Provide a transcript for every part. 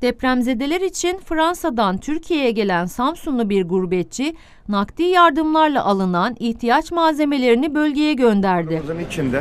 Depremzedeler için Fransa'dan Türkiye'ye gelen Samsunlu bir gurbetçi, nakdi yardımlarla alınan ihtiyaç malzemelerini bölgeye gönderdi. Bunun içinde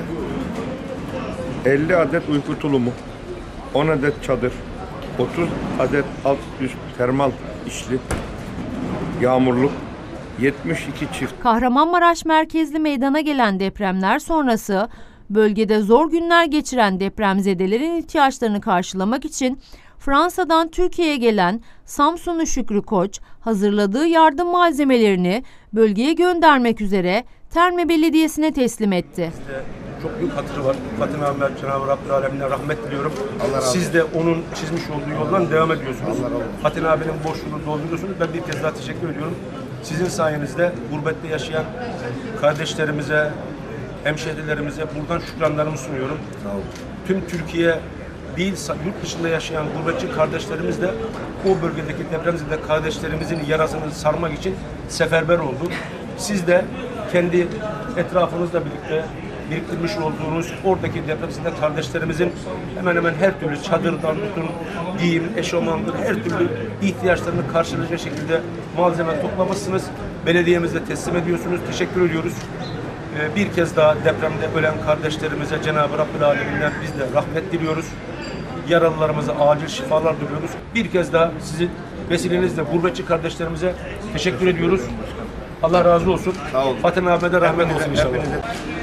50 adet uyku tulumu, 10 adet çadır, 30 adet alt üst termal işli, yağmurluk, 72 çift. Kahramanmaraş merkezli meydana gelen depremler sonrası bölgede zor günler geçiren depremzedelerin ihtiyaçlarını karşılamak için Fransa'dan Türkiye'ye gelen Samsunlu Şükrü Koç hazırladığı yardım malzemelerini bölgeye göndermek üzere Terme Belediyesi'ne teslim etti. Çok büyük hatırı var. Fatih Ahmet, Cenab-ı Rabbül Alemin'e rahmet diliyorum. Siz de onun çizmiş olduğu yoldan devam ediyorsunuz. Fatih abinin boşluğunu dolduruyorsunuz. Ben bir kez daha teşekkür ediyorum. Sizin sayenizde gurbette yaşayan kardeşlerimize, hemşehrilerimize buradan şükranlarımı sunuyorum. Tüm Türkiye değil, yurt dışında yaşayan gurbetçi kardeşlerimiz de o bölgedeki depremzede kardeşlerimizin yarasını sarmak için seferber oldu. Siz de kendi etrafınızla birlikte biriktirmiş olduğunuz oradaki depremzede kardeşlerimizin hemen hemen her türlü çadırdan tutun, giyim, eşofmandır, her türlü ihtiyaçlarını karşılayacak şekilde malzeme toplamışsınız. Belediyemize teslim ediyorsunuz. Teşekkür ediyoruz. Bir kez daha depremde ölen kardeşlerimize Cenab-ı Rabbül Alemin'den biz de rahmet diliyoruz. Yaralılarımıza acil şifalar diliyoruz. Bir kez daha sizin vesilenizle gurbetçi kardeşlerimize teşekkür ediyoruz. Allah razı olsun. Fatih Ahmet'e rahmet olsun inşallah.